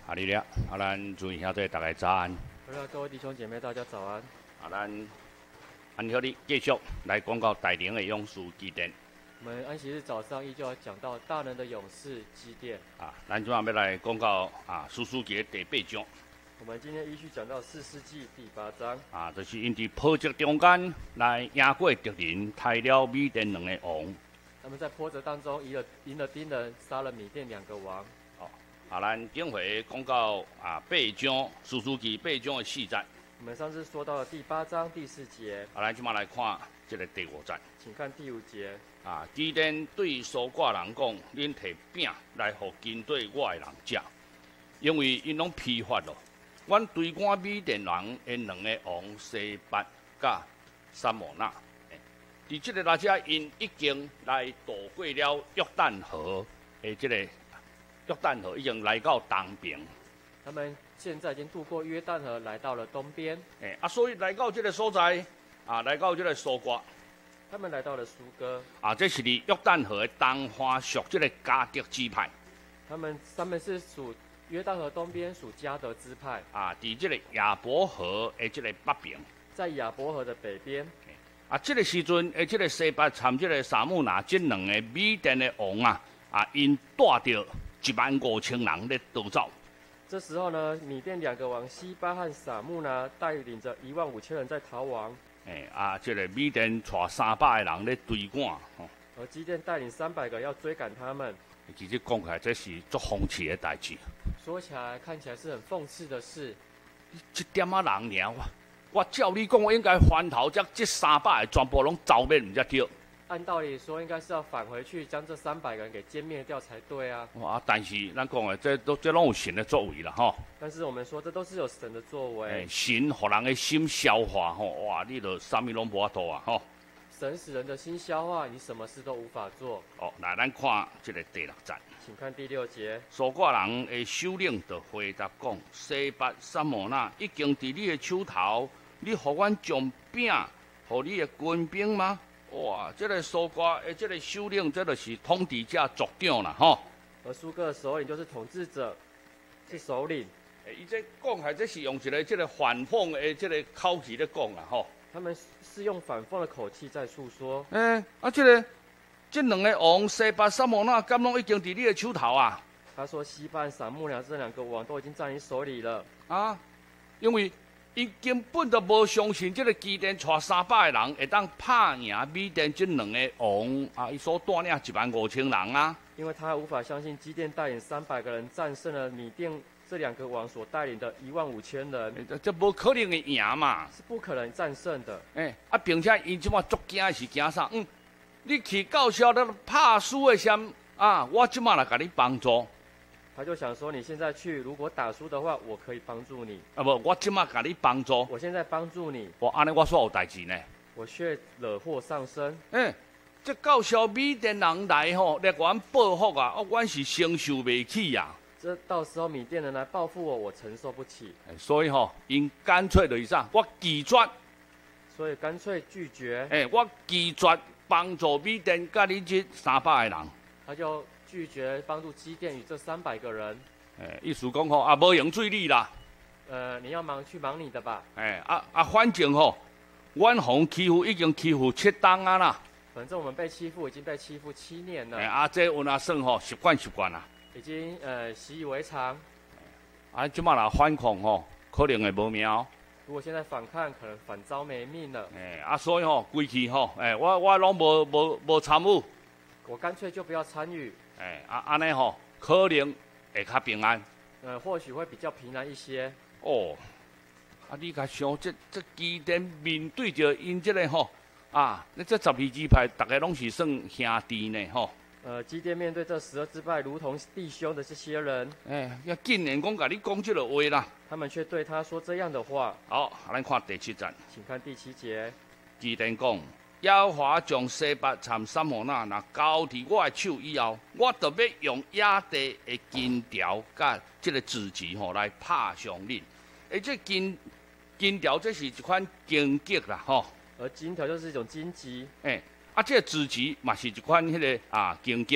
啊，你了，咱注意兄弟大家早安。 各位弟兄姐妹，大家早安。 咱安小弟继续来讲到大林的勇士基甸。 我们安息日早上依旧要讲到大能的勇士基甸。 咱今晚要来讲到士师记第8章。 我们今天依序讲到士师记第8章。 就是因伫波折中间来赢过敌人，杀了米甸2个王。 他们在波折当中赢了丁人，杀了米甸2个王。 咱顶回讲到8章士师记8章的4节。 我们上次说到了第8章第4节。 咱今晚来看这个第5节。 请看第5节。 基甸对苏挂人讲：“恁摕饼来互军队我的人食，因为因拢批发咯。阮追赶米甸人的2个王西巴甲撒摩纳。伫这个大家因已经来渡过了约旦河的这个约旦河，已经来到东边。 他们现在已经渡过约旦河，来到了东边。 所以来到这个所在，来到这个苏挂。” 他们来到了苏哥。 这是伫约旦河的东花属这个迦得支派。他们是属约旦河东边属迦得支派。 伫这个亚伯河的这个北边。在亚伯河的北边。 这个时阵，这个西巴参这个撒母拿这2个米甸的王因带着15000人咧逃走。 这时候呢，米甸2个王西巴和撒母拿带领着15000人在逃亡。 这个米甸带300个人咧追赶， 而基甸带领300个要追赶他们。 其实讲起来，这是足讽刺的代志。 说起来，看起来是很讽刺的事。 一点人尔，我照你讲，我应该翻头将这300个全部拢剿灭唔才对。 按道理说，应该是要返回去将这300个人给歼灭掉才对啊。 但是咱讲的这拢有神的作为啦， 但是我们说，这都是有神的作为。 神互人的心消化，哇，你就啥物拢无法度啊， 神使人的心消化，你什么事都无法做。 来，咱看这个第6节。 请看第6节。 苏挂人的首领就回答讲：西巴撒摩纳已经伫你的手头，你互阮将饼，互你的军兵吗？哇！这个苏挂的这个首领，这就是统治者族长啦， 而苏哥的首领就是统治者，是首领。 伊这讲起来，这是用一个这个反讽的这个口气咧讲啦， 他们是用反讽的口气在诉说。 这2个王西巴撒摩纳，敢拢已经伫你的手头啊？ 他说西巴和撒母拿这2个王都已经在你手里了。 因为伊根本就无相信这个基甸带300个人会当拍赢米甸这2个王伊所带领15000人啊。 因为他无法相信基甸带领300个人战胜了米甸这2个王所带领的15000人。 这无可能会赢嘛， 是不可能战胜的。 并且伊即马足惊是惊啥？你去到时候咧拍输的时我即马来甲你帮助。 他就想说，你现在去，如果打输的话，我可以帮助你。 我即马甲你帮助。 我现在帮助你。 安尼我煞有代志呢。 我却惹祸上身。 这到时候米甸人来来阮报复阮是承受袂起啊。 这到时候米甸人来报复我，我承受不起。 所以因干脆就是啥？我拒绝。 所以干脆拒绝。 我拒绝帮助米甸甲你这300个人。 他就拒绝帮助基甸与这300个人。 意思讲无用水你啦。 你要忙你的吧。 反正阮红欺负已经欺负7冬啊啦。 反正我们被欺负已经被欺负7年了。 这有算习惯啦。 已经习以为常。 即马若反抗可能会无命。 如果现在反抗，可能反遭没命了。 所以规气我拢无参与。 我干脆就不要参与。 安尼可能会较平安。 或许会比较平安一些。 你甲想这基甸面对着因这个你这12支派，大家拢是算兄弟呢基甸面对这12支派如同弟兄的这些人， 要竟然甲你讲这个话啦， 他们却对他说这样的话。 好，咱看第7节。 请看第7节。 基甸讲：耶和华将西巴参撒摩纳若交伫我的手以后，我特别用野地的金条甲这个字旗来拍伤恁。这金条这是一款荆棘啦而金条就是一种荆棘。 这个字旗嘛是一款迄个荆棘。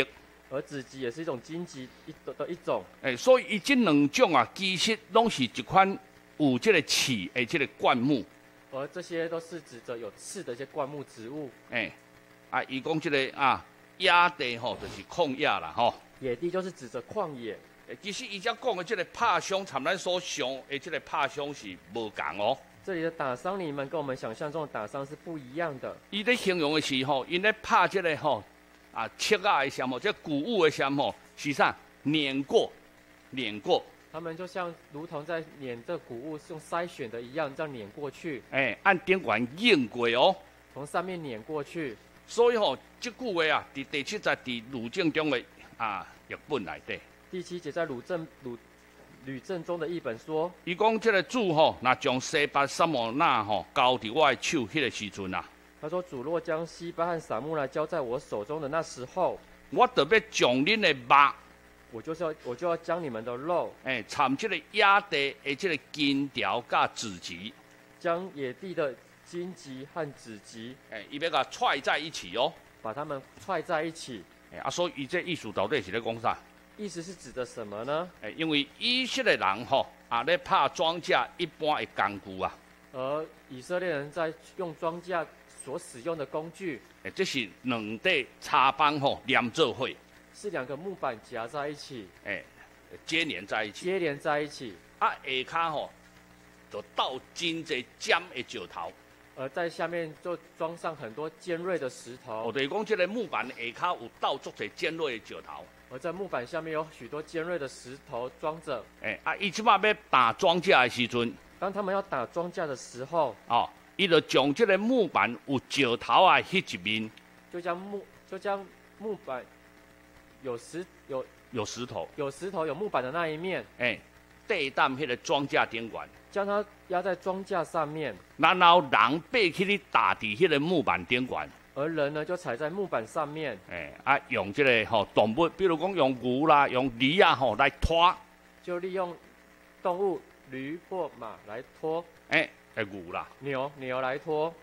而子集也是一种荆棘的一种。 所以伊这两种啊，其实拢是一款有这个刺的这个灌木。 而这些都是指着有刺的一些灌木植物。 伊讲这个啊，野地吼就是旷野啦吼。 野地就是指着旷野。 其实伊遮讲的这个拍伤，参咱所想的这个拍伤是无共哦。 这里的打伤你们跟我们想象中的打伤是不一样的。 伊咧形容的是吼，因咧拍这个吼切啊的什么，这谷物的什么，是啥？碾过。 他们就像如同在碾这谷物是用筛选的一样，这样碾过去。 按顶管用过哦， 从上面碾过去。 所以吼，这句话啊，伫第7节伫鲁正中的译本内底。 第7节在吕正中的译本说， 伊讲这个主吼，若将西巴撒摩那吼交伫我的手，迄个时阵啊， 他说主若将西巴和撒木那交在我手中的那时候， 我特别将恁的肉。 我就要将你们的肉， 掺这个野地的这个金条甲子集， 将野地的荆棘和子集， 伊要甲踹在一起哦， 把它们踹在一起。 所以伊这意思到底是咧讲啥？ 意思是指的什么呢？ 因为以色列人吼咧拍庄稼一般的工具啊， 而以色列人在用庄稼所使用的工具， 这是两块插板吼连做伙。 是2个木板夹在一起， 接连在一起。 接连在一起。 下骹吼，就倒真侪尖的石头。 而在下面就装上很多尖锐的石头。 就是讲，这个木板下骹有倒足侪尖锐的石头。 而在木板下面有许多尖锐的石头装着。 伊即摆要打庄稼的时阵， 当他们要打庄稼的时候， 伊就将这个木板有石头啊迄一面， 就将木板。有石头有木板的那一面， 地担迄个庄稼顶管， 将它压在庄稼上面， 然后人爬去咧打伫迄个木板顶管， 而人呢就踩在木板上面， 用这个动物，比如讲用牛啦、用驴啊来拖， 就利用动物驴或马来拖， 牛啦、 牛来拖，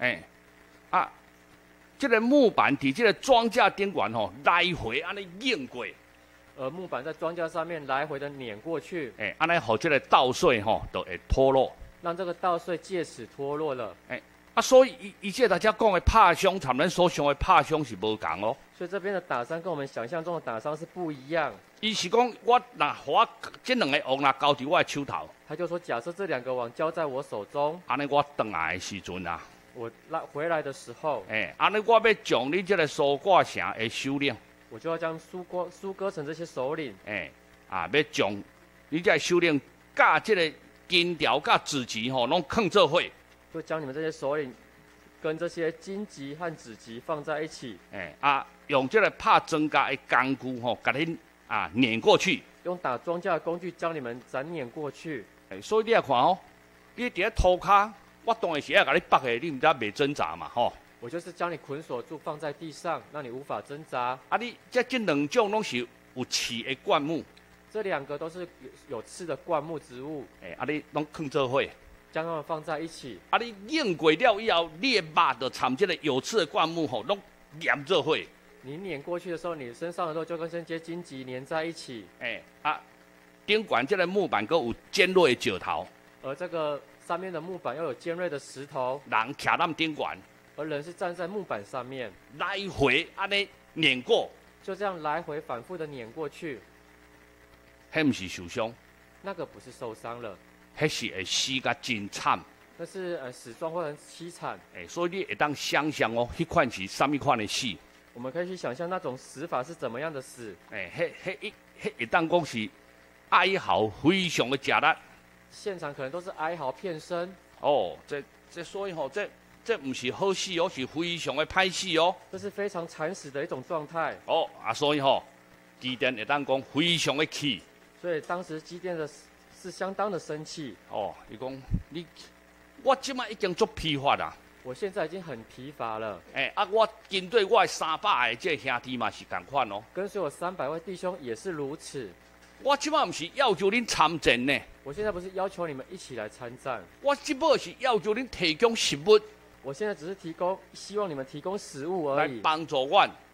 这个木板伫这个庄稼顶管来回安尼拧过， 而木板在庄稼上面来回的碾过去， 安尼互这个稻穗就会脱落， 让这个稻穗借此脱落了。 所以伊这大家讲的拍伤，参咱所想的拍伤是无同哦。 所以这边的打伤跟我们想象中的打伤是不一样。 伊是讲我我这2个王交伫我的手头， 他就说假设这2个王交在我手中， 安尼我回来的时阵啊。 我回来的时候， 安尼我要将你这个苏挂城的首领， 我就要将苏哥城这些首领， 要将你这个首领甲这个金条甲子集拢放做伙， 就将你们这些首领跟这些荆棘和子集放在一起， 用这个拍庄稼的工具甲恁碾过去， 用打庄稼的工具将你们斩碾过去。 所以你来看你伫咧涂骹。我当然是要甲你绑的，你唔知袂挣扎嘛， 我就是将你捆锁住，放在地上，让你无法挣扎。 你这2种拢是有刺的灌木， 这2个都是有刺的灌木植物。 你拢放做伙， 将它们放在一起。 你拧过了以后，你的肉就掺这个有刺的灌木拢粘做伙。 你碾过去的时候，你身上的肉就跟这些荆棘粘在一起。 顶管这个木板佫有尖锐的石头， 而这个上面的木板要有尖锐的石头， 人徛咱顶管， 而人是站在木板上面， 来回安尼碾过， 就这样来回反复的碾过去。 迄唔是受伤， 那个不是受伤了， 迄是会死甲真惨。 那是死状会很凄惨。 所以你会当想象迄款是什么款的死？ 我们可以去想象那种死法是怎么样的死。 迄会当讲是哀嚎非常的吃力。 现场可能都是哀嚎遍声。 这所以这不是好死哦，是非常的歹死哦。 这是非常惨死的一种状态。 所以基甸会当讲非常的气。 所以当时基甸的是相当的生气。 伊讲我即摆已经足疲乏啦。 我现在已经很疲乏了。 我跟对我的300个这兄弟嘛是同款哦。 跟随我300位弟兄也是如此。 我即摆不是要求恁参战呢。 我现在不是要求你们一起来参战。 我即摆是要求恁提供食物。 我现在只是希望你们提供食物而已， 来帮助我，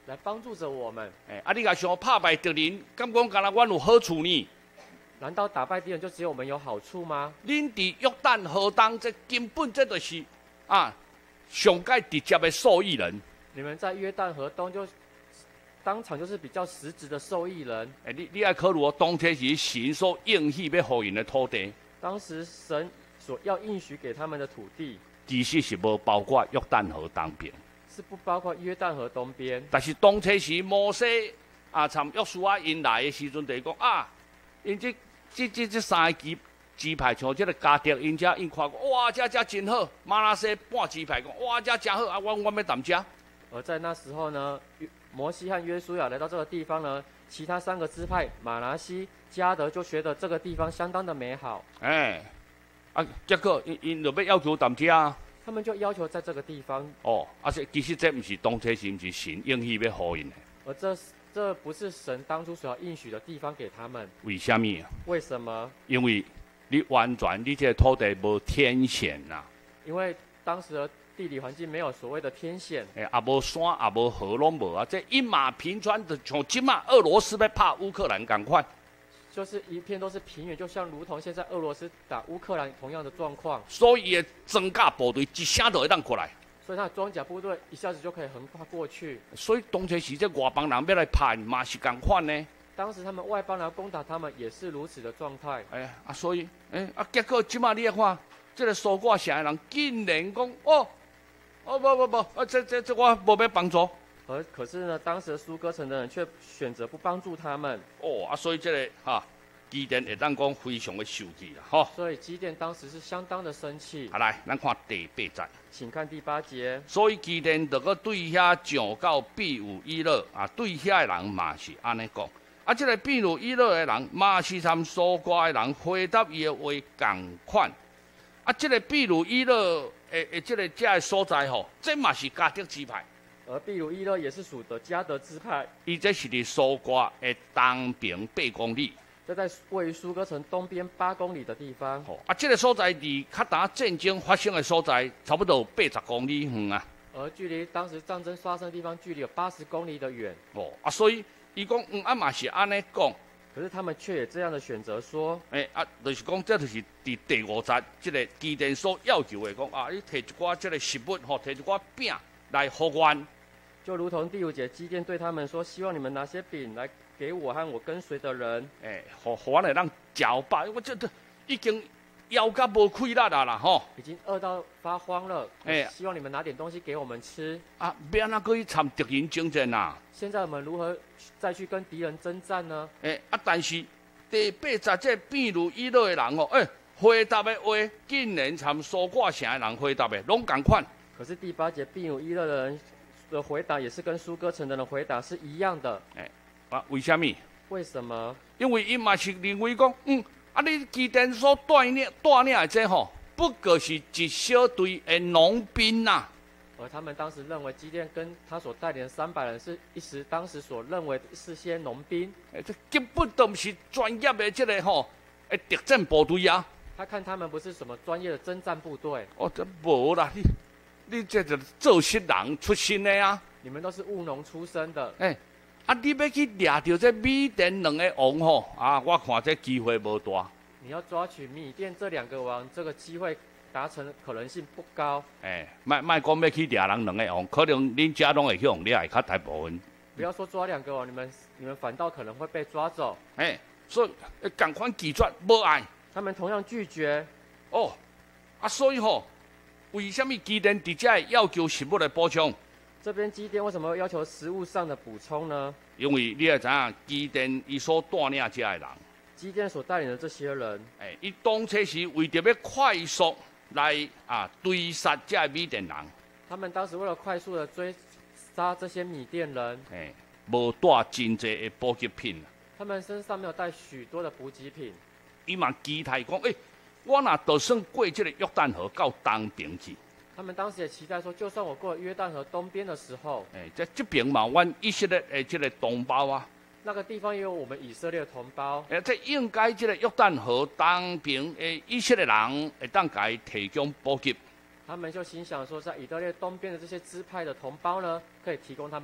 来帮助着我们。 你若想打败敌人，敢讲敢若阮有好处呢？ 难道打败敌人就只有我们有好处吗？ 恁伫约旦河东，这根本这就是上界直接的受益人。 你们在约旦河东就当场就是比较实质的受益人。 你要考虑哦，当初是神所应许要予因的土地， 当时神所要应许给他们的土地， 其实是无包括约旦河东边， 是不包括约旦河东边。 但是当初时摩西参约书亚因来的时阵，就讲因这三个支派像这个加德因遮因看过，哇，这真好。马拉西半支派讲，哇，这真好我要淡遮。 而在那时候呢，摩西和约书亚来到这个地方呢，其他3个支派马拿西、迦得就觉得这个地方相当的美好。 结果因就要求淡遮啊。 他们就要求在这个地方。 其实这不是当初是，不是神应许要予因的。 而这不是神当初所要应许的地方给他们。 为什么？ 为什么？ 因为你完全你这个土地无天险呐。 因为当时的地理环境没有所谓的天险， 也无山也无河拢无啊，这一马平川的，像今嘛俄罗斯要打乌克兰同款， 就是一片都是平原，就像如同现在俄罗斯打乌克兰同样的状况。 所以的装甲部队一声就会当过来。 所以他的装甲部队一下子就可以横跨过去。 所以当初时这外邦人要来打，嘛是同款呢。 当时他们外邦人攻打他们也是如此的状态。 所以结果即马你看，这个苏挂城的人竟然讲不，这我无要帮助。 可是呢，当时的苏哥城的人却选择不帮助他们。 所以这个基甸会当讲非常的受气啦， 所以基甸当时是相当的生气。 来，咱看第8节。 请看第8节。 所以基甸就搁对遐上到比有以勒对遐的人嘛是安尼讲。这个比如以勒的人嘛是参苏挂的人回答伊的话同款。这个比如以勒这个所在这嘛是迦得支派。 而比如以勒也是属的迦得支派。 伊这是伫苏挂的东边8公里。 这在位于苏哥城东边8公里的地方。 这个所在离较大战争发生的所在，差不多80公里远啊。 而距离当时战争发生的地方，距离有80公里的远。 所以伊讲嘛是安尼讲。 可是他们却也这样的选择说， 就是讲，这就是伫第5节，这个基甸所要求的讲你摕一寡这个食物摕一寡饼来互阮。 就如同第5节，基甸对他们说，希望你们拿些饼来给我和我跟随的人， 互阮来让嚼饱。我这已经腰甲无气力啦已经饿到发慌了。希望你们拿点东西给我们吃。 要安怎去参敌人征战啊？ 现在我们如何再去跟敌人征战呢？ 但是第8节这比如以勒的人回答的话，竟然参苏挂城的人回答的拢同款。 可是第8节比如以勒的人的回答也是跟苏哥城的人回答是一样的。 为什么？ 为什么？ 因为伊嘛是认为讲，你基甸所带领的这不过是一小队的农兵呐。 而他们当时认为基甸跟他所带领的300人是当时所认为是些农兵。 这根本都不是专业的这个敌战部队啊。 他看他们不是什么专业的征战部队。 这无啦，你这就做事人出身的啊。 你们都是务农出身的。 你要去掠到这米甸2个王我看这机会无大。 你要抓取米甸这2个王，这个机会达成的可能性不高。 莫讲要去掠人2个王，可能恁家拢会去用掠的较大部分。 不要说抓2个王，你们反倒可能会被抓走。 所以同款拒绝无爱。 他们同样拒绝。 所以为什么基甸伫遮要求食物的补充？ 这边基甸为什么要求食物上的补充呢？ 因为你也知影，基甸伊所带领遮的人， 基甸所带领的这些人， 伊当初是为着要快速来追杀遮米甸人。 他们当时为了快速的追杀这些米甸人， 无带真济的补给品。 他们身上没有带许多的补给品。 伊嘛期待讲，我若就算过这个约旦河到东边去。 他们当时也期待说，就算我过了约旦河东边的时候， 这边嘛，阮以色列的这个同胞啊， 那个地方也有我们以色列的同胞。 这应该这个约旦河东边的以色列人会当给伊提供补给。 他们就心想说，在以色列东边的这些支派的同胞呢，可以提供他们食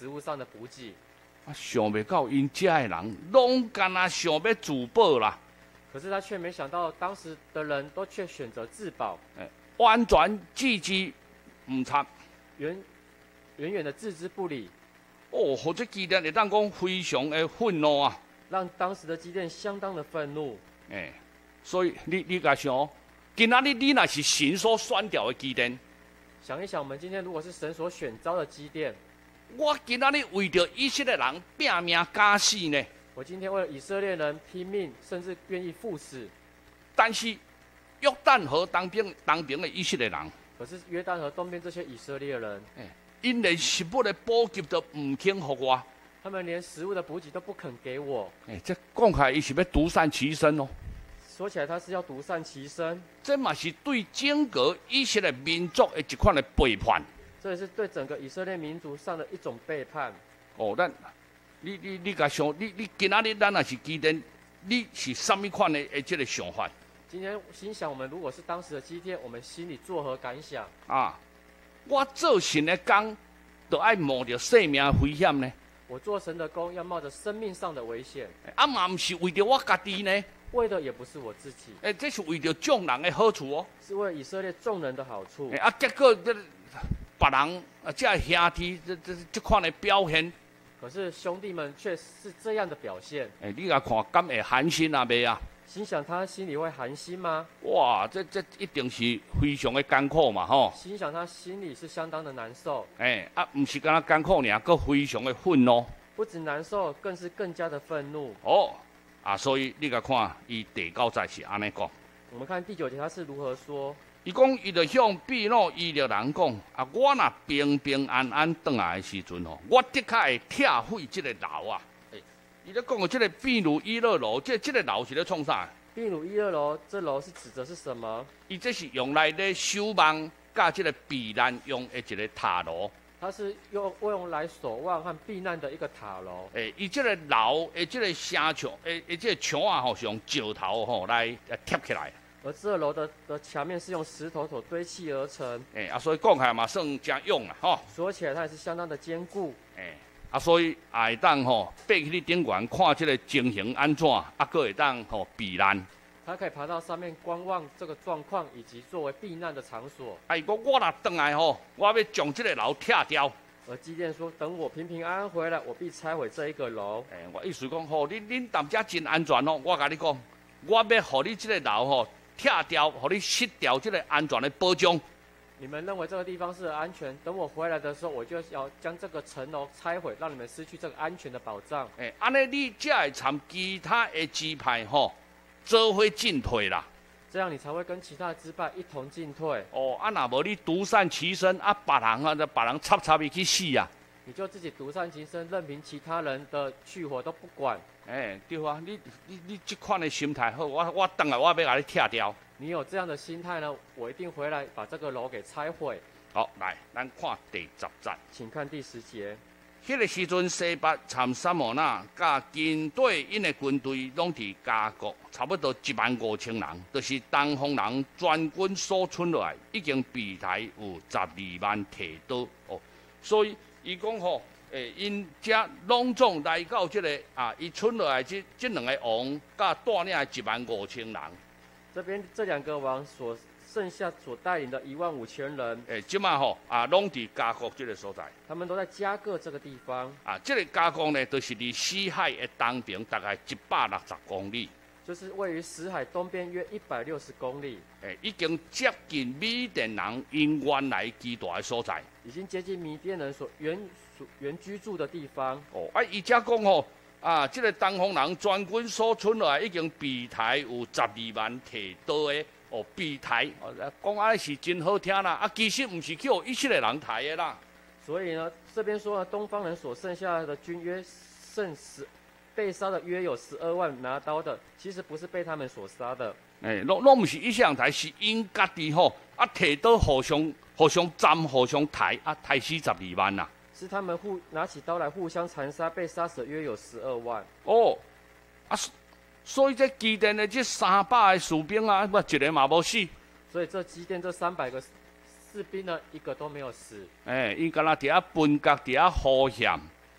食物上的补给。 啊，想袂到因遮的人，拢干那想要自保啦。 可是他却没想到，当时的人都却选择自保， 完全置之唔插。 远远的置之不理， 哦，或者基甸会当讲非常的愤怒啊。 让当时的基甸相当的愤怒。 所以你甲想，今仔日你若是神所选调的基甸， 想一想，我们今天如果是神所选召的基甸， 我今仔日为着以色列人拼命假死呢。 我今天为了以色列人拼命，甚至愿意赴死。 但是约旦河当边的以色列人， 可是约旦河东边这些以色列人， 因连食物的补给都唔肯给我， 他们连食物的补给都不肯给我。 这讲起来，伊是要独善其身哦。 说起来，他是要独善其身， 这嘛是对整个以色列民族的一款的背叛。 这也是对整个以色列民族上的一种背叛。 哦，你甲想，你今仔日咱若是基甸，你是什么款的这个想法？ 今天心想，我们如果是当时的基甸，我们心里作何感想？ 啊，我做神的工，都爱冒着生命危险呢。 我做神的工，要冒着生命上的危险。 啊嘛，唔是为着我家己呢。 为的也不是我自己， 这是为着众人的好处哦。 是为了以色列众人的好处。 结果别人这兄弟这款的表现， 可是兄弟们却是这样的表现。 你来看，敢会寒心啊？未啊？ 心想他心里会寒心吗？ 哇，这一定是非常的艰苦嘛，吼！ 心想他心里是相当的难受。 不是干那艰苦尔，佫非常的愤怒。 不止难受，更是更加的愤怒。 所以你甲看，伊第9节是安尼讲。 我们看第9节，他是如何说？ 伊讲，伊就向毗努伊勒人讲：我若平平安安转来的时阵我的确会拆毁这个楼啊！伊咧讲的这个毗努伊勒楼，这个楼是咧创啥？ 毗努伊勒楼，这楼是指的是什么？ 伊这是用来咧守望，甲这个避难用的一个塔楼。 它是用来守望和避难的一个塔楼。 伊这个楼的这个城墙，这个墙啊是用石头来贴起来。 而这楼的墙面是用石头所堆砌而成。 所以讲起来嘛算真勇啦， 说起来它也是相当的坚固。 所以也会当爬去你顶悬看这个情形安怎，佫会当避难。 他可以爬到上面观望这个状况，以及作为避难的场所。 如果我若回来我要将这个楼拆掉。 而基甸说：“等我平平安安回来，我必拆毁这一个楼。” 我意思讲恁大家真安全我甲你讲，我要互你这个楼拆掉，互你失掉这个安全的保障。 你们认为这个地方是安全，等我回来的时候，我就要将这个城楼拆毁，让你们失去这个安全的保障。 安尼你才会参其他的支派做伙进退啦， 这样你才会跟其他的支派一同进退。 若无你独善其身别人插伊去死啊！ 你就自己独善其身，任凭其他人的去火都不管。 对啊，你这款的心态好，我等下我要甲你拆掉。 你有这样的心态呢，我一定回来把这个楼给拆毁。 好，来，咱看第10节。 请看第10节。 迄个时阵，西巴参撒摩那甲军队因的军队拢伫加国，差不多15000人，就是东方人全军所剩落来，已经被台有12万提刀。所以伊讲因遮拢总来到这个伊剩落来这2个王，甲带领15000人。 这边这2个王剩下所带领的15000人， 即马拢伫加国这个所在。 他们都在加各这个地方。 这个加国呢，就是离死海的东边大概160公里， 就是位于死海东边约160公里。 已经接近缅甸人因原来居住的所在， 已经接近缅甸人所原居住的地方。 伊遮讲这个东方人全军所剩落来，已经被台有12万提刀的。被抬，讲安尼是真好听啦，其实唔是叫以色列人抬的啦。 所以呢，这边说东方人所剩下的军约被杀的约有12万拿刀的，其实不是被他们所杀的。 拢唔是以色列人抬，是因家己提刀互相斩、互相抬，抬死12万啦。 是他们拿起刀来互相残杀，被杀死约有12万。 所以这基甸的这300个士兵一个嘛无死。 所以这基甸这300个士兵呢，一个都没有死。 因敢若伫遐分割，伫遐呼险。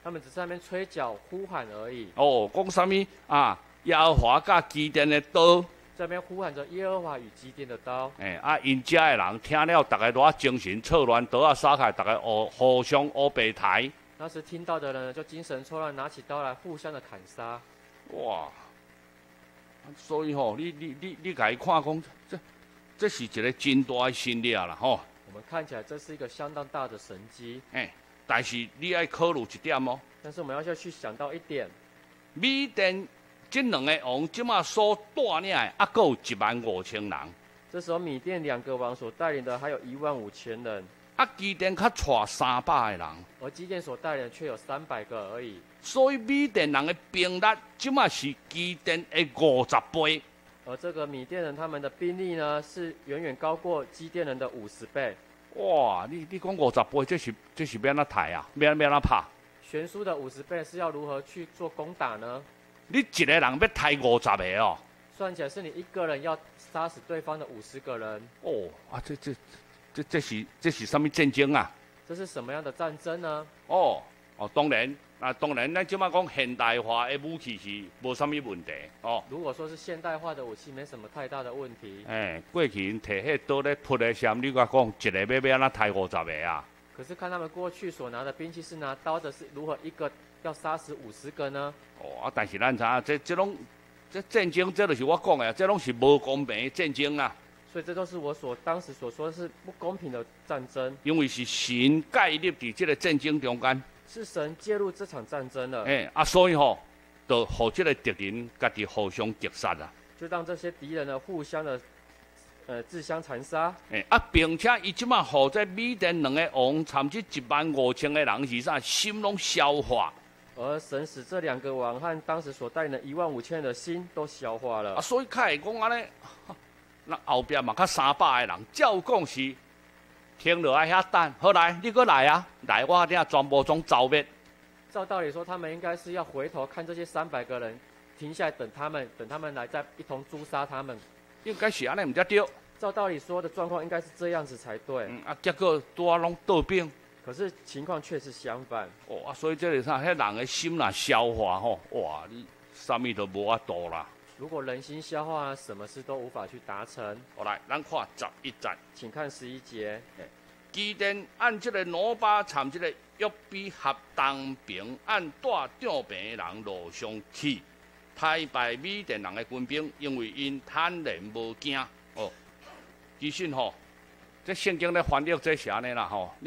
他们只是在那边吹角呼喊而已。 哦，讲啥物啊？耶和华甲基甸的刀。 这边呼喊着耶和华与基甸的刀。 因家的人听了，大家都精神错乱，刀啊撒开，大家互相乌白抬。 当时听到的人就精神错乱，拿起刀来互相的砍杀。 哇！所以你家看讲，这是一个真大的胜利啦吼。 我们看起来这是一个相当大的神迹。 但是你要考虑一点哦。 但是我们要去想到一点， 缅甸这两个王即马所带领的，还佫有15000人。 这时候缅甸2个王所带领的还有15000人。 基甸较带300个人， 而基甸所带领的却有300个而已。 所以缅甸人的兵力即马是基甸的50倍。 而这个缅甸人他们的兵力呢，是远远高过基甸人的50倍。 哇！你讲50倍，这是要安怎抬啊？要安怎拍？ 悬殊的50倍是要如何去做攻打呢？ 你一个人要抬50个哦。 算起来是你一个人要杀死对方的50个人。 哦啊，这是什么战争啊？ 这是什么样的战争呢？ 当然，咱即马讲现代化的武器是无啥物问题哦。 如果说是现代化的武器，没什么太大的问题。 过去因摕迄刀咧扑咧闪，你甲讲一个要安怎抬50个啊？ 可是看他们过去所拿的兵器是拿刀的，是如何一个要杀死50个呢？ 但是咱知影这战争，这就是我讲的，这拢是无公平的战争啊。 所以这都是我当时所说的是不公平的战争。 因为是神介入伫这个战争中间。 是神介入这场战争了。 所以就互这个敌人家己互相击杀啊。 就让这些敌人呢互相的自相残杀。 并且伊即马互这缅甸2个王，参这15000个人是啥，心拢消化。 而神使这2个王和当时所带领的15000人的心都消化了。 所以较会讲安尼，那后边嘛较300个人，照讲是停落来遐等。好来，你搁来啊！来，我遐全部总消灭。 照道理说，他们应该是要回头看这些300个人，停下来等他们来再一同诛杀他们。 应该是安尼，毋才对。 照道理说的状况应该是这样子才对。 结果拄啊拢倒兵。 可是情况却是相反。 所以这个啥，迄人的心若消化哇，你啥物都无法度啦。 如果人心消化，什么事都无法去达成。 好来，咱看11节， 请看11节。 基甸按这个挪巴参这个约比合当兵，按带长病的人路上去，击败缅甸人的军兵，因为因坦然无惊。其实这圣经咧翻译这是安尼啦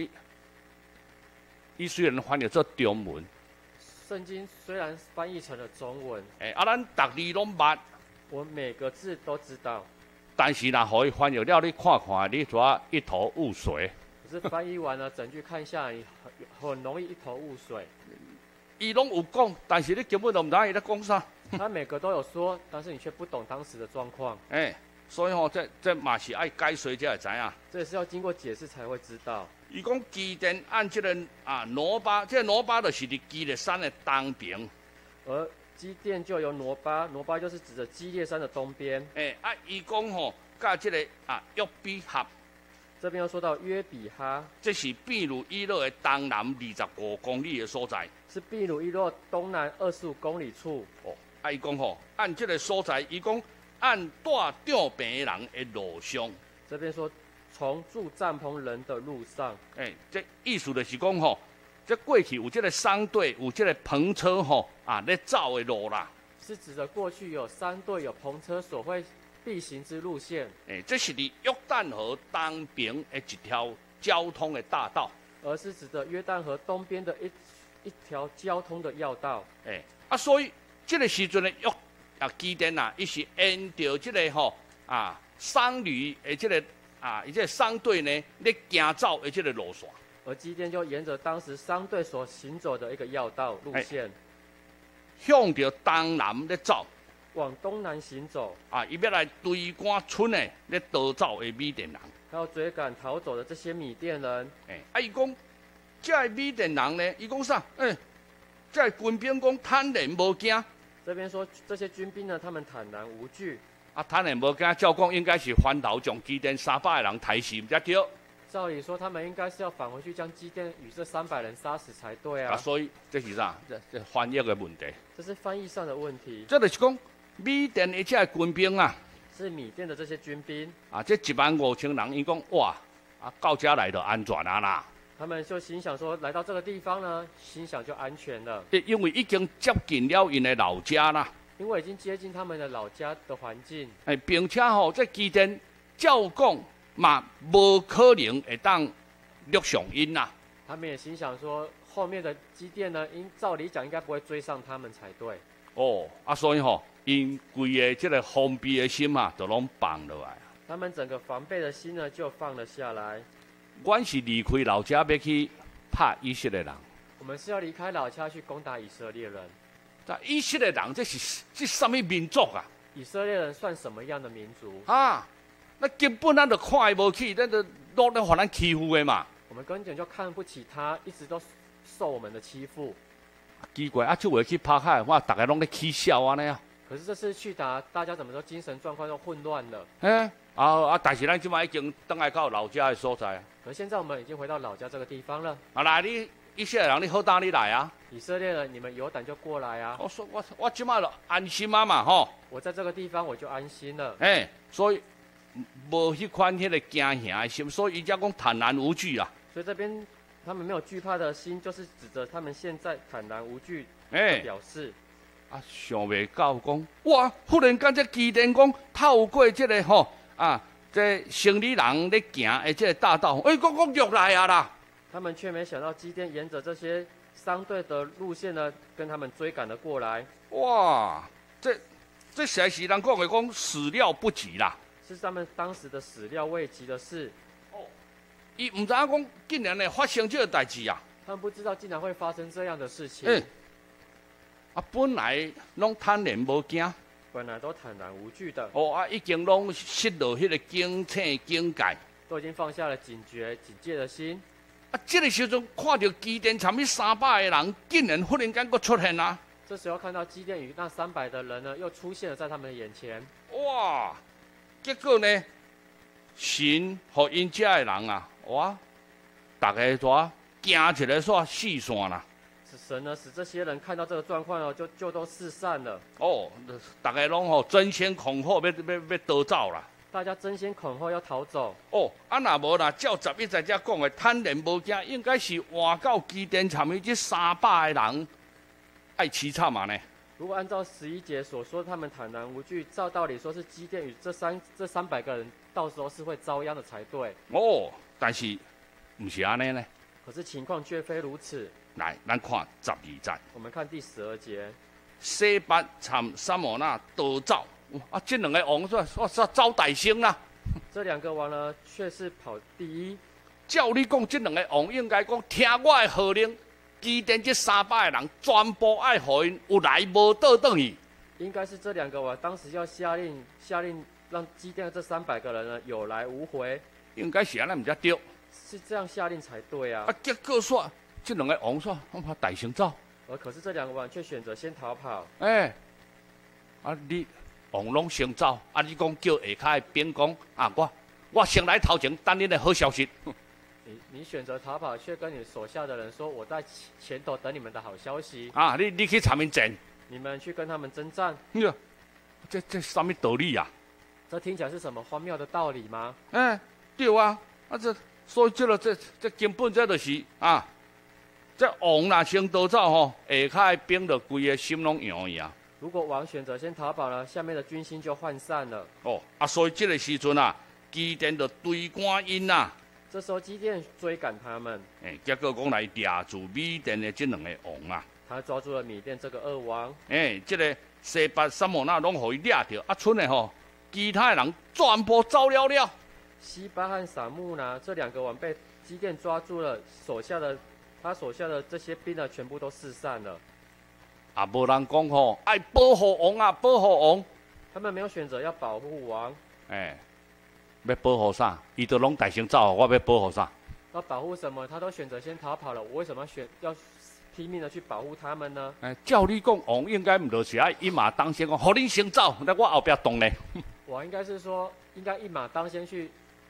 伊虽然翻译做中文， 圣经虽然翻译成了中文， 咱逐字拢捌， 我每个字都知道。 但是若互伊翻译了，你看看，你怎一头雾水。 可是翻译完了，整句看下来，很容易一头雾水。 伊拢有讲，但是你根本都唔知伊咧讲啥。 他每个都有说，但是你却不懂当时的状况。 所以这嘛是爱解说才会知影。 这也是要经过解释才会知道。 伊讲基甸按这个挪巴，这个挪巴就是伫基列山的东边。 而基甸就由挪巴，挪巴就是指着基列山的东边。 伊讲甲这个约比合。 这边又说到约比哈， 这是秘鲁伊勒的东南25公里的所在。 是秘鲁伊勒东南25公里处。 伊讲按这个所在，伊讲按带长病的人的路上。 这边说从住帐篷人的路上。 这意思就是讲这过去有这个商队，有这个篷车咧走的路啦。 是指着过去有商队有篷车所会必行之路线。 这是伫约旦河东边的一条交通的大道。 而是指着约旦河东边的一条交通的要道。 所以这个时阵的基甸伊是沿着这个商旅的这个伊这个商队呢咧行走的这个路线。 而基甸就沿着当时商队所行走的一个要道路线， 向着东南咧走， 往东南行走。 伊要来追赶村的咧逃走的缅甸人， 他要追赶逃走的这些缅甸人。 伊讲，这缅甸人呢，伊讲啥？这军兵讲坦然无惊。 这边说这些军兵呢，他们坦然无惧。 坦然无惊，照讲应该是翻头将基甸300个人抬死，毋才对。 照理说，他们应该是要返回去将基甸与这300人杀死才对啊。 所以这是啥？这翻译的问题。 这是翻译上的问题。 这就是讲，缅甸的这军兵啊， 是米甸的这些军兵啊，这15000人，伊讲哇，啊，到家来就安全啊啦。 他们就心想说，来到这个地方呢，心想就安全了。 因为已经接近了因的老家啦。 因为已经接近他们的老家的环境。 并且这基甸照讲嘛，无可能会当陆上因啦。 他们也心想说，后面的基甸呢，照理讲应该不会追上他们才对。 所以因规个这个封闭的心啊，就拢放落来。 他们整个防备的心呢，就放了下来。 阮是离开老家要去拍以色列人。 我们是要离开老家去攻打以色列人。 但以色列人这什么民族啊？ 以色列人算什么样的民族啊？那根本咱就看伊无起，咱就落来互咱欺负的嘛。 我们根本就看不起他，一直都受我们的欺负。 奇怪啊，就会去拍海，哇，大家拢在起笑安尼啊。 可是这次去打，大家怎么说精神状况都混乱了。 但是咱即摆已经倒来到老家的所在。 可是现在我们已经回到老家这个地方了。 来，你以色列人，你好胆你来啊！ 以色列人，你们有胆就过来啊！ 我即摆就安心啊嘛吼。 我在这个地方我就安心了。 所以无迄款迄个惊吓的心，所以伊才讲坦然无惧啊。 所以这边他们没有惧怕的心，就是指着他们现在坦然无惧的表示。 想袂到讲，哇！忽然间这基甸讲透过这个这生理人咧行的这个大道，讲入来啊啦！ 他们却没想到基甸沿着这些商队的路线呢，跟他们追赶了过来。 哇！这实在是人讲的讲始料不及啦。 是他们当时的始料未及的事。 伊唔知影讲竟然会发生这个代志啊！ 他们不知道竟然会发生这样的事情。 本来拢坦然无惊， 本来都坦然无惧的。 已经拢失落迄个警醒警戒， 都已经放下了警觉、警戒的心。 这个时阵看到基甸参与300个人，竟然忽然间佫出现啊！ 这时候看到基甸与那300的人呢，又出现了在他们的眼前。 哇！结果呢，神和因遮的人啊，大家怎惊一个煞四散啦！ 神呢，使这些人看到这个状况呢，就都四散了。 大家拢争先恐后要逃走啦！ 大家争先恐后要逃走。 若无啦，照11在这讲的坦然无惊，应该是换到基甸参与这300个人爱凄惨嘛呢？ 如果按照11节所说，他们坦然无惧，照道理说是基甸与这300个人，到时候是会遭殃的才对。 但是不是安尼呢？ 可是情况却非如此。 来，咱看12节。 我们看第12节。 西巴参撒摩那逃走，这两个王说招大胜啦。 这2个王呢，却是跑第一。 照你讲，这两个王应该讲听我的号令，基甸这300个人全部爱互因有来无倒转去。 应该是这2个王当时要下令让基甸这300个人呢有来无回。应该是安尼，唔才对。 是这样下令才对啊！ 结果说这两个王说，我怕大胜走。 可是这2个王却选择先逃跑。 你王拢先走，你讲叫下骹的兵讲我先来头前等恁的好消息。 你选择逃跑，却跟你手下的人说，我在前头等你们的好消息。 你去参面战， 你们去跟他们征战。 这什么道理啊？ 这听起来是什么荒谬的道理吗？ 对啊，所以这根本这就是这王若先逃走下骹的兵就规个心拢摇去啊。 如果王选择先逃跑了，下面的军心就涣散了。 所以这个时阵基甸就追赶因啊。 这时候基甸追赶他们， 结果讲来抓住缅甸的这2个王啊。 他抓住了缅甸这个2王。 这个西巴撒摩那拢互伊抓着，剩的其他的人全部走了。 西巴和撒木拿这2个王被基甸抓住了，他手下的这些兵呢，全部都四散了。 无人讲爱保护王啊，保护王。 他们没有选择要保护王。 要保护啥？伊都拢大声走，我要保护啥？ 要保护什么？他都选择先逃跑了，我为什么要拼命的去保护他们呢？ 照你讲，王应该唔就是爱一马当先讲，互恁先走，那我后边动呢？ 我应该是说，应该一马当先去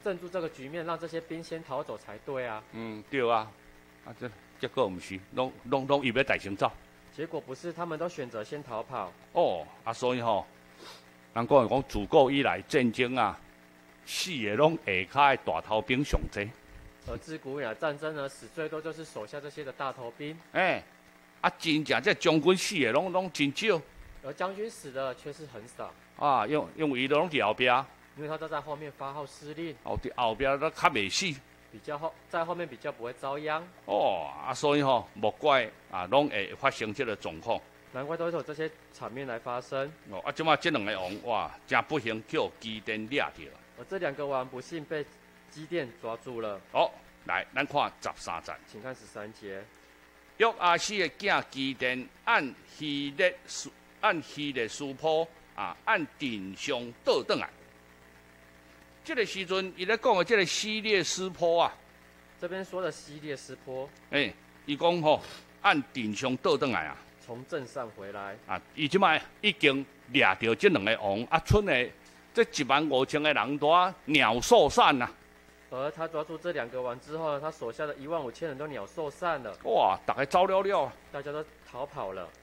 镇住这个局面，让这些兵先逃走才对啊。 对啊，这结果唔是，拢伊要大先走。 结果不是，他们都选择先逃跑。 所以人讲自古以来战争啊，死的拢下骹的大头兵上济。 而自古以来战争呢，死最多就是手下这些的大头兵。 真正这将军死的拢真少。 而将军死的却是很少。 因为伊拢伫后壁。 因为他都在后面发号施令。 后壁都较袂死。 在后面比较不会遭殃。 所以莫怪拢会发生这个状况。 难怪都会有这些场面来发生。 即马这两个王真不幸叫基甸掠着。 而这两个王不幸被基甸抓住了。 来，咱看13节。 请看13节。 约阿斯的囝基甸按希列斯坡按顶上倒转来。这个时阵，伊咧讲的这个希列斯坡这边说的希列斯坡， 伊讲按顶上倒转来从镇上回来伊即摆已经掠到这两个王剩的这15000个人都鸟兽散而他抓住这两个王之后呢，他手下的15000人都鸟兽散了。 大家走了了大家都逃跑了。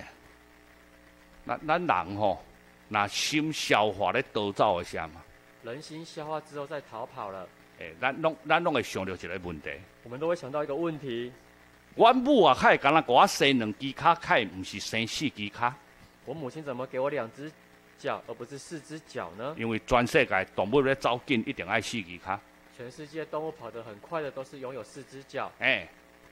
咱人那心消化咧逃走的啥嘛？ 人心消化之后再逃跑了。 咱拢会想到一个问题。 我们都会想到一个问题。 阮母较会敢若给我生2只脚，较唔是生4只脚。 我母亲怎么给我2只脚，而不是4只脚呢？ 因为全世界动物咧走紧，一定爱4只脚。 全世界动物跑得很快的，都是拥有4只脚。 迄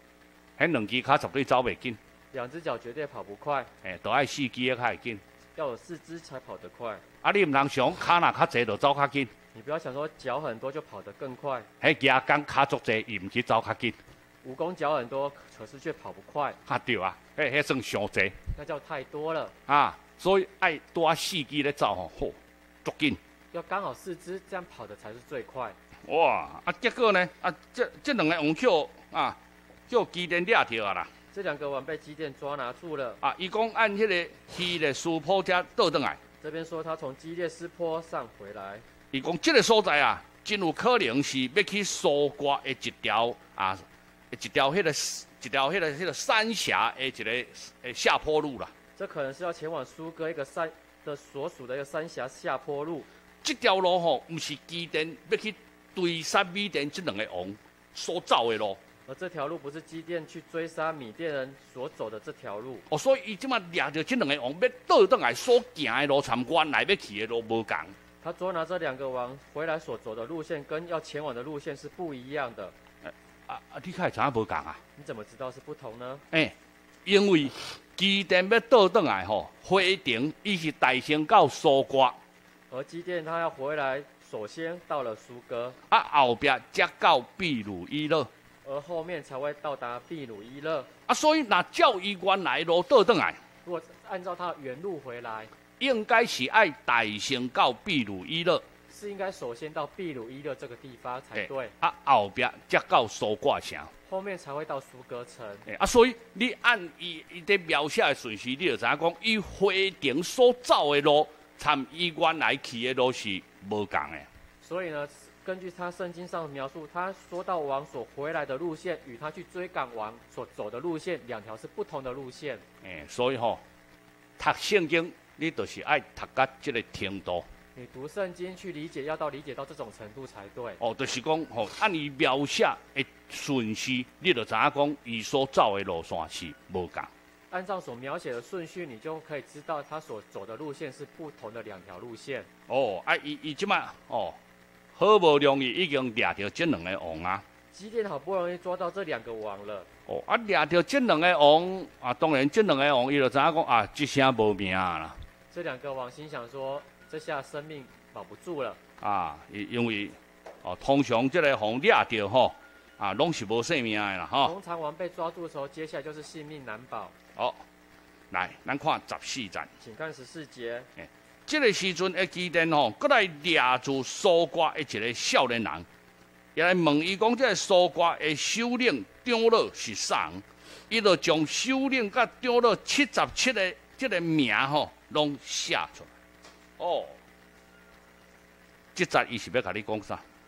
2只脚绝对走袂紧。 2只脚绝对跑不快。 都爱4只才会紧。 要有4只才跑得快。 你唔通想脚若较济就走较紧。 你不要想说脚很多就跑得更快。 牙工脚足济，伊唔去走较紧。 蜈蚣脚很多，可是却跑不快。 对迄算伤济。 那叫太多了。 所以爱多4只咧走好足紧。 要刚好4只，这样跑的才是最快。 结果呢？这两个王叫基甸掠着啦。 这两个王被基甸抓拿住了。 伊讲按迄个希列斯坡遮倒转来。 这边说他从基列斯坡上回来。 伊讲这个所在真有可能是要去苏瓜的一条迄个三峡的一个下坡路啦。 这可能是要前往苏哥一个所属的一个三峡下坡路。 这条路不是基甸要去追杀米甸这两个王所走的路。 而这条路不是基甸去追杀米甸人所走的这条路。 所以伊即马掠着这两个王要倒转来所行的路，参原来要去的路无同。 他捉拿这两个王回来所走的路线，跟要前往的路线是不一样的。 你看怎无同你怎么知道是不同呢？ 因为基甸要倒转来回程伊是大先到苏瓜， 而基甸他要回来，首先到了苏哥， 后壁才到秘鲁伊勒。 而后面才会到达秘鲁伊勒。 所以那照伊原来路倒转来， 如果按照他原路回来， 应该是爱大先到秘鲁伊勒， 是应该首先到秘鲁伊勒这个地方才对。 后壁才到苏挂城， 后面才会到苏哥城。 所以你按伊在描写的顺序，你就知影讲，伊回程所走的路，参伊原来去的路是无同的。 所以呢，根据他圣经上的描述，他说到王所回来的路线，与他去追赶王所走的路线，2条是不同的路线。 所以读圣经，你就是爱读到这个程度。 你读圣经去理解，要理解到这种程度才对。 就是讲按伊描写的顺序，你就知影讲，伊所走的路线是无同。 按照所描写的顺序，你就可以知道他所走的路线是不同的2条路线。 伊即摆好不容易已经掠到这两个王基甸好不容易抓到这2个王了。 掠到这两个王当然这两个王伊就知影讲这声无命啦。 这2个王心想说，这下生命保不住了。 因为通常这个王掠到拢是无性命的啦通常王被抓住的时候，接下来就是性命难保。 来，咱看14节。 请看14节。 这个时阵的基甸搁来掠住苏瓜的一个少年人，也来问伊讲，这个苏瓜的首领长老是啥人？伊就将首领甲长老77个这个名拢写出来。这节伊是要甲你讲啥？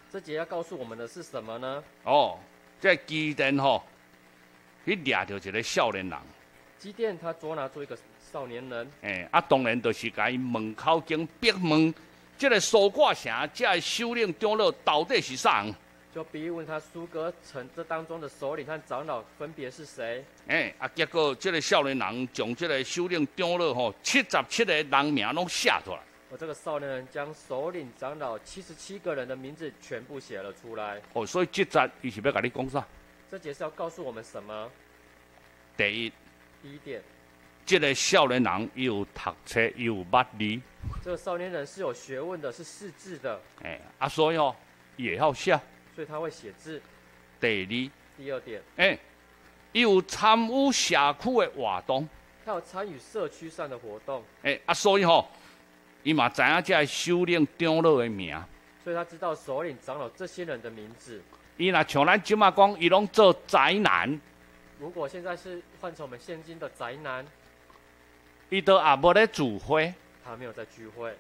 这节要告诉我们的是什么呢？ 哦，这基甸吼，去掠到一个少年人， 基甸他捉拿住一个少年人， 当然就是甲伊门口经逼问，这个苏挂城这个首领长老到底是啥人？ 就逼问他苏格城这当中的首领和长老分别是谁？ 结果这个少年人将这个首领长老吼77个人名拢写出来。 而这个少年人将首领、长老77个人的名字全部写了出来。 所以这节伊是要甲你讲啥？ 这节是要告诉我们什么？ 第一点， 这个少年人有读册有捌字。 这个少年人是有学问的，是识字的。 所以也要写。 所以他会写字。 第二点， 有参与社区的活动。 他有参与社区上的活动。 所以伊嘛知影这首领长老的名。 所以他知道首领、长老这些人的名字。 伊若像咱即马讲，伊拢做宅男。 如果现在是换成我们现今的宅男， 伊都也无咧聚会。 他没有在聚会。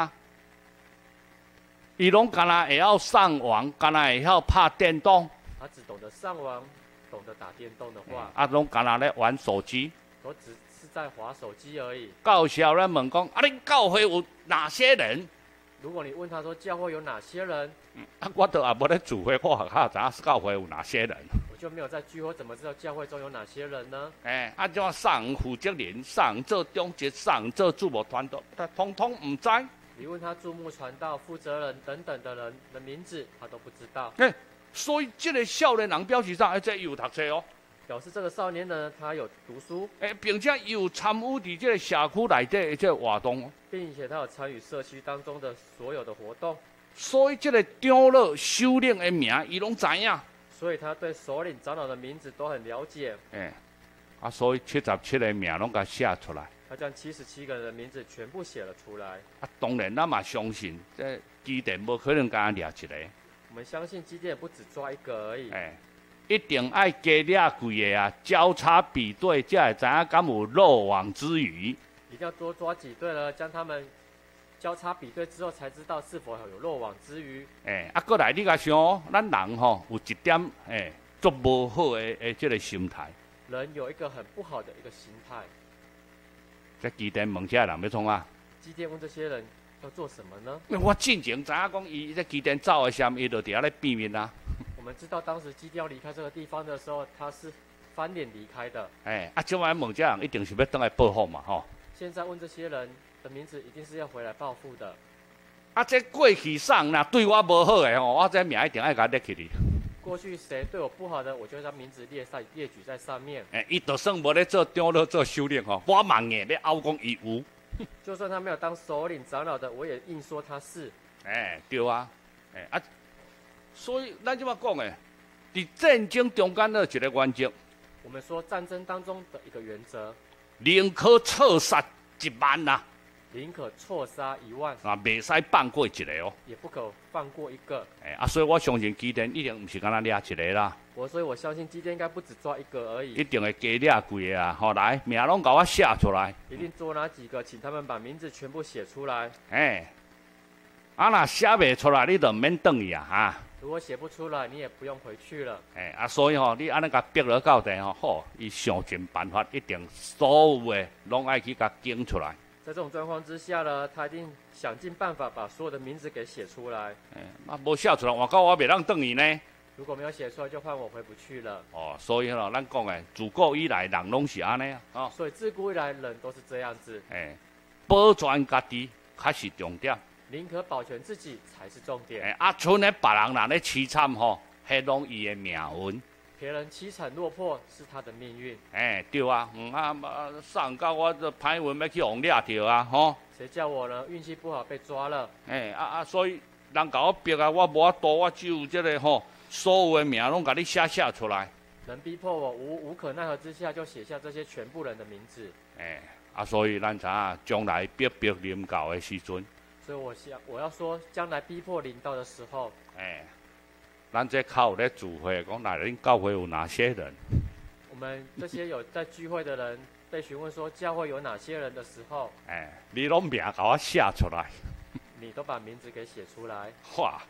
伊拢干那会晓上网，干那会晓拍电动。 他只懂得上网，懂得打电动的话， 拢干那咧玩手机。 都只是在滑手机而已。 到时候咱问讲，恁教会有哪些人？ 如果你问他说教会有哪些人， 我都也无咧聚会，我较知影教会有哪些人。 我就没有在聚会，怎么知道教会中有哪些人呢？ 怎上人负责人，上人做中职，上人做驻牧团队，他通通唔知。 你问他注目传道、负责人等等的人的名字，他都不知道。 所以这个少年人表示啥？这有读册哦， 表示这个少年人他有读书， 并且有参与伫这个社区内底这活动， 并且他有参与社区当中的所有的活动。 所以这个长老、首领的名，伊拢知影。 所以他对首领、长老的名字都很了解。 所以77个名拢甲写出来。 他将77个人的名字全部写了出来。 当然，咱嘛相信，这基甸无可能干掠一个。 我们相信基甸不只抓一个而已。 一定爱加掠几个啊，交叉比对，才会知影敢有漏网之鱼。 一定要多抓几对了，将他们交叉比对之后，才知道是否有漏网之鱼。 过来你甲想，咱人有一点足无好的这个心态。 人有一个很不好的一个心态。 这基甸问这人要创啊？ 基甸问这些人要做什么呢？ 我进前知影讲，伊这基甸走的时候，伊就伫遐咧变面啊。 我们知道当时基甸要离开这个地方的时候，他是翻脸离开的。 今晚问这人一定是要倒来报复嘛，吼。 现在问这些人的名字，一定是要回来报复的。 这过去上若对我无好的吼，我这名一定爱甲列起哩。 过去谁对我不好的，我就将名字列举在上面。 伊就算无咧做长老做首领吼，我嘛硬要拗讲伊有。 就算他没有当首领长老的，我也硬说他是。 对啊，所以咱即马讲诶，伫战争中间的一个原则。 我们说战争当中的一个原则， 宁可错杀1万呐， 宁可错杀1万， 袂使放过一个哦， 也不可放过一个。 所以我相信基甸一定毋是干那掠一个啦。 所以我相信基甸应该不止抓一个而已， 一定会加掠几个啊！来，名拢甲我写出来。 一定捉拿几个，请他们把名字全部写出来。 若写袂出来，你就免转去啊哈。 如果写不出来，你也不用回去了。 所以你安尼甲逼落到地好，伊想尽办法，一定所有的拢爱去甲讲出来。 在这种状况之下呢，他一定想尽办法把所有的名字给写出来。 无写出来，我讲我袂当转去呢。 如果没有写出来，就换我回不去了。 所以咱讲诶，自古以来人拢是安尼啊。 所以自古以来人都是这样子。 保全家己才是重点。 宁可保全自己才是重点。 剩诶别人若咧凄惨吼，迄拢伊诶命运。 别人凄惨落魄是他的命运。 对啊，上到我这歹运要去互掠着啊，吼。 谁叫我呢？运气不好被抓了。 所以人甲我逼啊，我无法度，我只有这个吼。所有的名拢甲你写出来。 人逼迫我无可奈何之下，就写下这些全部人的名字。 所以咱知影将来逼临到的时阵。 所以我要说，将来逼迫临到的时候。 咱这靠咧聚会，讲哪恁教会有哪些人？ 我们这些有在聚会的人被询问说教会有哪些人的时候， 你拢名甲我写出来。 你都把名字给写出来。 哇！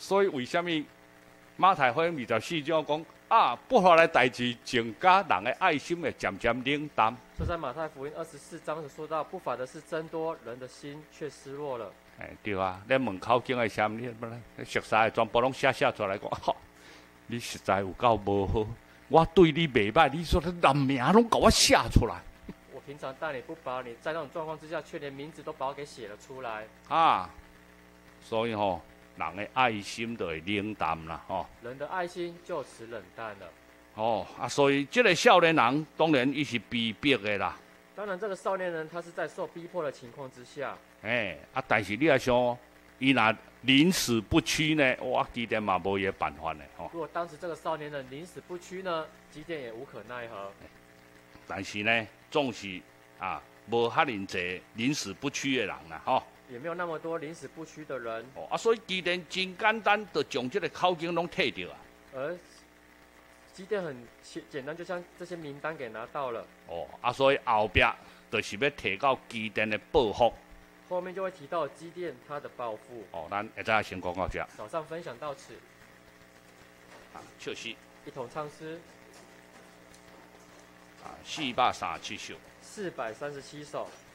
所以为什么马太福音24章讲啊，不法的代志增加人的爱心会渐渐冷淡。 就在马太福音24章说到，不法的事增多，人的心却失落了。 对啊，咱门口经的啥物，你熟悉的全部拢写出来讲，你实在有够无好，我对你袂歹，你说的人名拢给我写出来。 我平常待你不薄，你在那种状况之下，却连名字都把我给写了出来。 所以人的爱心就会冷淡啦， 人的爱心就此冷淡了。 所以这个少年人当然伊是被逼的啦。 当然，这个少年人他是在受逼迫的情况之下。 但是你要想，伊若临死不屈呢，我基甸嘛无伊的办法呢， 如果当时这个少年人临死不屈呢，基甸也无可奈何。 但是呢，总是无遐尼济临死不屈的人啦， 也没有那么多临死不屈的人。 所以基甸真简单，就将这个口经拢摕到啊。 而基甸很简单，就将这些名单给拿到了。 所以后壁就是要提到基甸的报复。 后面就会提到基甸他的报复。 咱会再先讲到这。 早上分享到此。 唱诗。 一同唱诗。 437首。 437首。